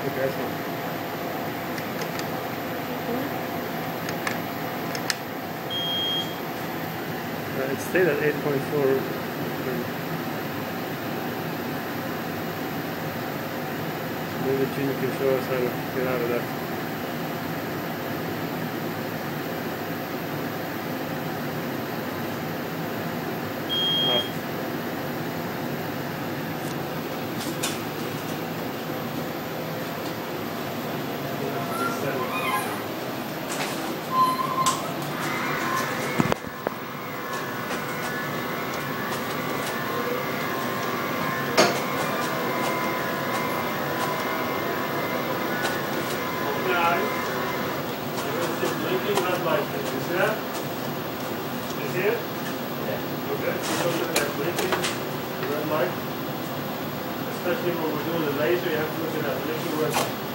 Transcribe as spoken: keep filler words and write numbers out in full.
Okay, that's fine. Uh, it stayed at eight point four. Maybe Gina can show us how to get out of that. Off. Blinking red light. You see that? You see it? Yeah. Okay. So look at that blinking red light. Especially when we're doing the laser, you have to look at that blinking red light.